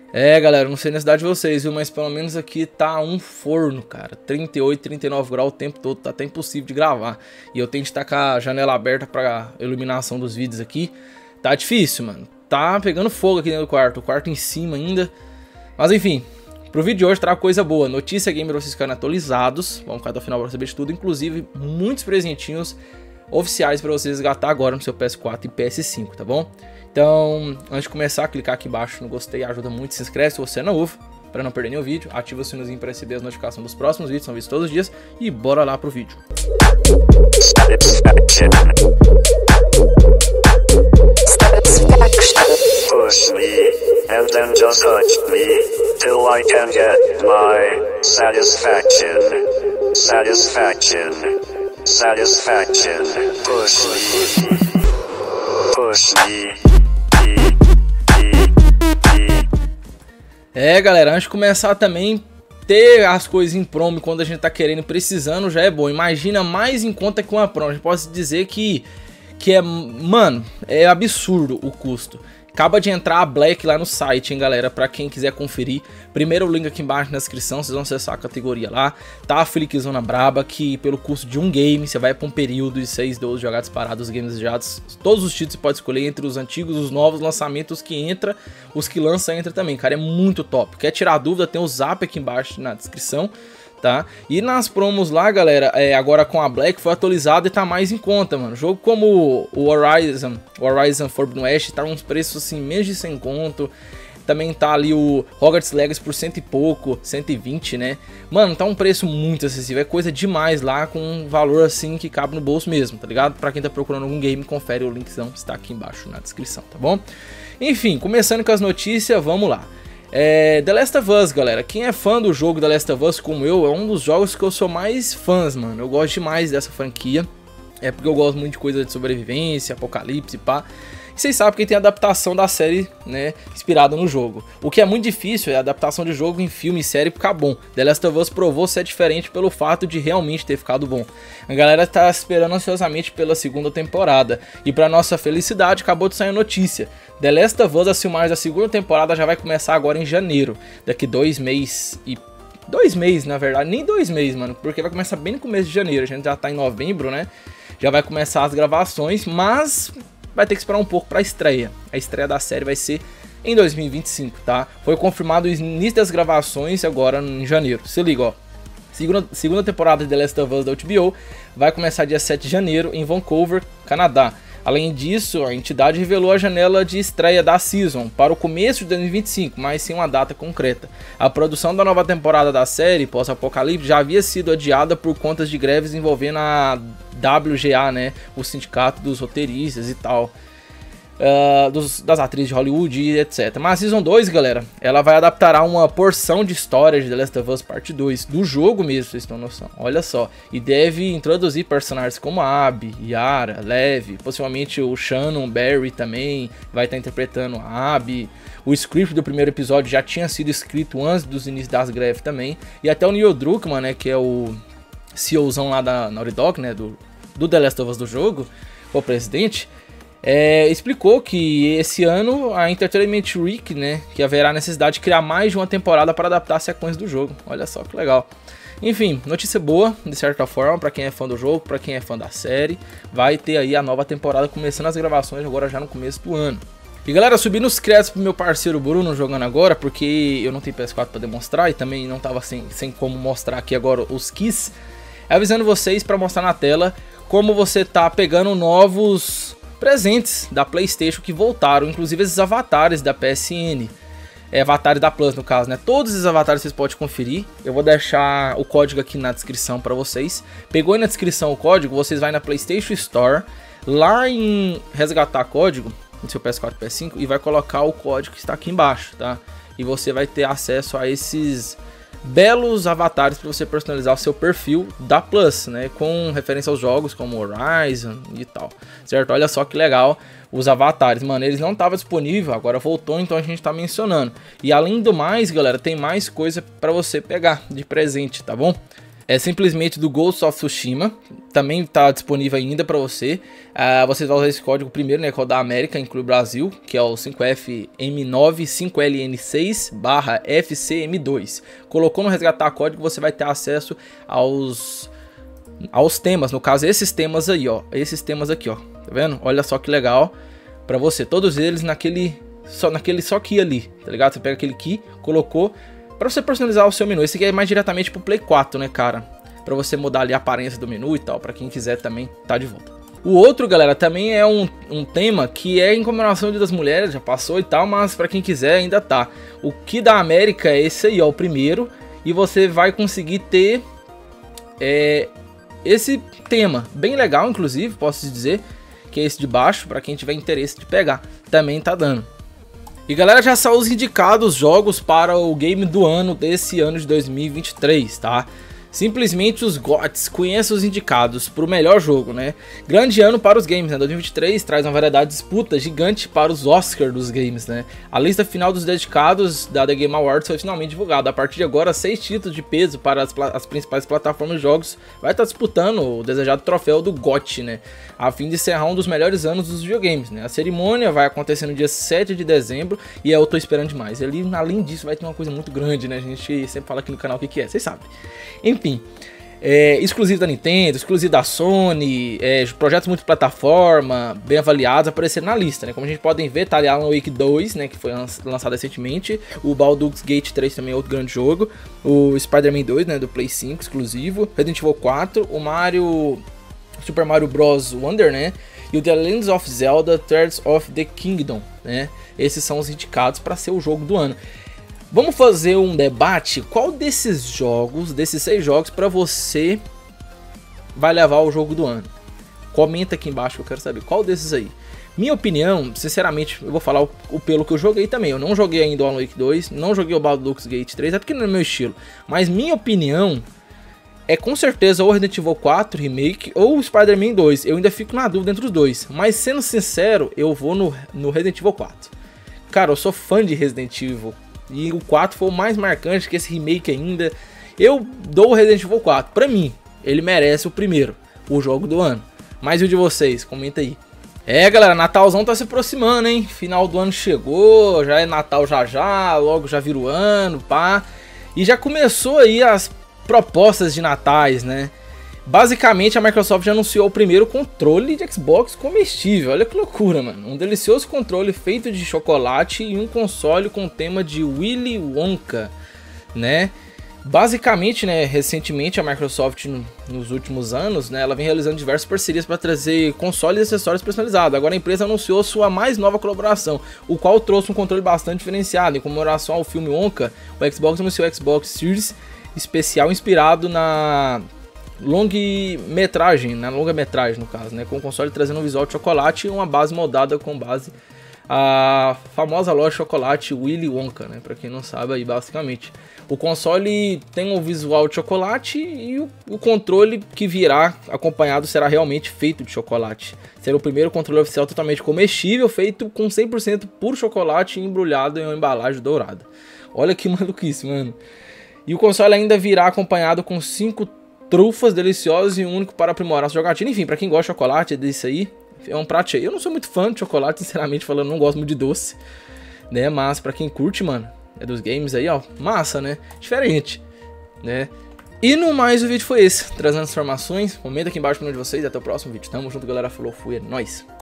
É, galera, não sei na cidade de vocês, viu? Mas pelo menos aqui tá um forno, cara. 38, 39 graus o tempo todo, tá até impossível de gravar. E eu tenho que estar com a janela aberta pra iluminação dos vídeos aqui. Tá difícil, mano. Tá pegando fogo aqui dentro do quarto. O quarto em cima ainda. Mas enfim, pro vídeo de hoje trago coisa boa. Notícia gamer pra vocês ficarem atualizados. Vamos ficar até o final pra saber de tudo. Inclusive, muitos presentinhos oficiais pra vocês resgatar agora no seu PS4 e PS5, tá bom? Então, antes de começar, clicar aqui embaixo no gostei, ajuda muito. Se inscreve se você é novo, para não perder nenhum vídeo. Ativa o sininho para receber as notificações dos próximos vídeos, são vídeos todos os dias. E bora lá pro vídeo. Push me, and then just touch me, till I can get my satisfaction. Satisfaction. Satisfaction. Push me. Push me. É, galera, antes de começar também, ter as coisas em promo quando a gente tá querendo e precisando já é bom. Imagina mais em conta que uma promo. A gente pode dizer que é, mano, é absurdo o custo. Acaba de entrar a Black lá no site, hein, galera, pra quem quiser conferir. Primeiro o link aqui embaixo na descrição, vocês vão acessar a categoria lá. Tá a Flickzona braba, que pelo custo de um game, você vai pra um período de 6, 12 jogados parados, os games desejados. Todos os títulos você pode escolher entre os antigos, os novos lançamentos que entra, os que lança entra também, cara, é muito top. Quer tirar dúvida, tem o zap aqui embaixo na descrição. Tá? E nas promos lá, galera, agora com a Black foi atualizado e tá mais em conta, mano. Jogo como o Horizon Forbidden West tá uns preços assim, menos de 100 conto. Também tá ali o Hogwarts Legacy por 100 e pouco, 120, né? Mano, tá um preço muito acessível, é coisa demais lá, com um valor assim que cabe no bolso mesmo, tá ligado? Pra quem tá procurando algum game, confere o linkzão, está aqui embaixo na descrição, tá bom? Enfim, começando com as notícias, vamos lá. The Last of Us, galera, quem é fã do jogo The Last of Us como eu, é um dos jogos que eu sou mais fãs, mano. Eu gosto demais dessa franquia, é porque eu gosto muito de coisa de sobrevivência, apocalipse, pá. E vocês sabem que tem a adaptação da série, né, inspirada no jogo. O que é muito difícil é a adaptação de jogo em filme e série ficar bom. The Last of Us provou ser diferente pelo fato de realmente ter ficado bom. A galera tá esperando ansiosamente pela segunda temporada. E pra nossa felicidade, acabou de sair a notícia. The Last of Us, a filmagem da segunda temporada já vai começar agora em janeiro. Daqui 2 meses e... 2 meses, na verdade, nem 2 meses, mano. Porque vai começar bem no começo de janeiro. A gente já tá em novembro, né? Já vai começar as gravações, mas... vai ter que esperar um pouco para a estreia. A estreia da série vai ser em 2025, tá? Foi confirmado o início das gravações agora em janeiro. Se liga, ó. Segunda temporada de The Last of Us da HBO vai começar dia 7 de janeiro em Vancouver, Canadá. Além disso, a entidade revelou a janela de estreia da season para o começo de 2025, mas sem uma data concreta. A produção da nova temporada da série, pós-apocalipse, já havia sido adiada por contas de greves envolvendo a WGA, né, o sindicato dos roteiristas e tal, das atrizes de Hollywood e etc. Mas a Season 2, galera, ela vai adaptar uma porção de história de The Last of Us Part 2, do jogo mesmo, vocês têm noção, olha só. E deve introduzir personagens como Abby, Yara, Lev, possivelmente o Shannon, Barry também vai estar interpretando a Abby. O script do primeiro episódio já tinha sido escrito antes dos inícios das greves também. E até o Neil Druckmann, né, que é o CEOzão lá da Naughty Dog, né, do The Last of Us do jogo, o presidente, explicou que esse ano a Entertainment Week, né, que haverá necessidade de criar mais de uma temporada para adaptar a sequência do jogo. Olha só que legal. Enfim, notícia boa, de certa forma, para quem é fã do jogo, para quem é fã da série. Vai ter aí a nova temporada começando as gravações agora já no começo do ano. E galera, subindo os créditos pro meu parceiro Bruno jogando agora, porque eu não tenho PS4 para demonstrar e também não tava sem como mostrar aqui agora os keys. Avisando vocês para mostrar na tela como você tá pegando novos presentes da PlayStation que voltaram, inclusive esses avatares da PSN, avatares da Plus no caso, né? Todos esses avatares vocês podem conferir. Eu vou deixar o código aqui na descrição para vocês. Pegou aí na descrição o código, vocês vai na PlayStation Store, lá em resgatar código no seu PS4 e PS5 e vai colocar o código que está aqui embaixo, tá? E você vai ter acesso a esses belos avatares para você personalizar o seu perfil da Plus, né, com referência aos jogos como Horizon e tal, certo? Olha só que legal os avatares, mano, eles não estavam disponíveis, agora voltou, então a gente tá mencionando. E além do mais, galera, tem mais coisa para você pegar de presente, tá bom? é simplesmente do Ghost of Tsushima, também está disponível ainda para você. Você vai usar esse código primeiro, né, que é o da América, inclui o Brasil, que é o 5FM9-5LN6/FCM2. Colocou no resgatar código, você vai ter acesso aos temas, no caso esses temas aí, ó, esses temas aqui, ó, tá vendo? Olha só que legal para você, todos eles naquele só key ali, tá ligado? Você pega aquele key, colocou para você personalizar o seu menu. Esse aqui é mais diretamente pro Play 4, né, cara? Para você mudar ali a aparência do menu e tal, para quem quiser também tá de volta. O outro, galera, também é um tema que é em comemoração do Dia das Mulheres, já passou e tal, mas para quem quiser ainda tá. O Key da América é esse aí, ó, o primeiro, e você vai conseguir ter esse tema, bem legal inclusive, posso dizer, que é esse de baixo, para quem tiver interesse de pegar, também tá dando. E galera, já são os indicados jogos para o game do ano desse ano de 2023, tá? Simplesmente os GOTYs, conheça os indicados para o melhor jogo, né? Grande ano para os games, né? 2023 traz uma variedade de disputa gigante para os Oscars dos games, né? A lista final dos dedicados da The Game Awards foi finalmente divulgada. A partir de agora, 6 títulos de peso para as principais plataformas de jogos vai estar disputando o desejado troféu do GOTY, né? A fim de encerrar um dos melhores anos dos videogames, né? A cerimônia vai acontecer no dia 7 de dezembro e eu tô esperando demais. Além disso, vai ter uma coisa muito grande, né? A gente sempre fala aqui no canal o que é, vocês sabem. Enfim, exclusivo da Nintendo, exclusivo da Sony, projetos multiplataforma, bem avaliados, apareceram na lista, né? Como a gente pode ver, tá ali Alan Wake 2, né? Que foi lançado recentemente, o Baldur's Gate 3 também é outro grande jogo, o Spider-Man 2, né? Do Play 5, exclusivo, Resident Evil 4, o Super Mario Bros. Wonder, né? E o The Legend of Zelda Tears of the Kingdom, né? Esses são os indicados para ser o jogo do ano. Vamos fazer um debate, qual desses jogos, desses 6 jogos, para você vai levar o jogo do ano? Comenta aqui embaixo que eu quero saber, qual desses aí? Minha opinião, sinceramente, eu vou falar o pelo que eu joguei também. Eu não joguei ainda o Alan Wake 2, não joguei o Baldur's Gate 3, é porque não é meu estilo. Mas minha opinião é com certeza ou Resident Evil 4 Remake ou o Spider-Man 2. Eu ainda fico na dúvida entre os dois, mas sendo sincero, eu vou no Resident Evil 4. Cara, eu sou fã de Resident Evil. E o 4 foi o mais marcante que esse remake ainda. Eu dou o Resident Evil 4. Pra mim, ele merece o primeiro, o jogo do ano. Mas e o de vocês? Comenta aí. Galera, Natalzão tá se aproximando, hein? Final do ano chegou, já é Natal já, logo já vira o ano, pá. E já começou aí as propostas de natais, né? Basicamente, a Microsoft já anunciou o primeiro controle de Xbox comestível. Olha que loucura, mano. Um delicioso controle feito de chocolate e um console com tema de Willy Wonka, né? Basicamente, né, recentemente a Microsoft, nos últimos anos, né, ela vem realizando diversas parcerias para trazer consoles e acessórios personalizados. Agora a empresa anunciou sua mais nova colaboração, o qual trouxe um controle bastante diferenciado. Em comemoração ao filme Wonka, o Xbox anunciou o Xbox Series especial inspirado na longa-metragem no caso, né, com o console trazendo um visual de chocolate e uma base moldada com base a famosa loja de chocolate Willy Wonka, né, para quem não sabe aí basicamente. O console tem um visual de chocolate e o controle que virá acompanhado será realmente feito de chocolate. Será o primeiro controle oficial totalmente comestível, feito com 100% puro chocolate e embrulhado em uma embalagem dourada. Olha que maluquice, mano. E o console ainda virá acompanhado com 5 trufas deliciosas e único para aprimorar sua jogatina. Enfim, pra quem gosta de chocolate, é desse aí. É um prato cheio. Eu não sou muito fã de chocolate, sinceramente falando, não gosto muito de doce, né? Mas pra quem curte, mano, é dos games aí, ó, massa, né? Diferente, né? E no mais, o vídeo foi esse, trazendo as informações. Comenta aqui embaixo no de vocês e até o próximo vídeo. Tamo junto, galera. Falou, fui, é nóis.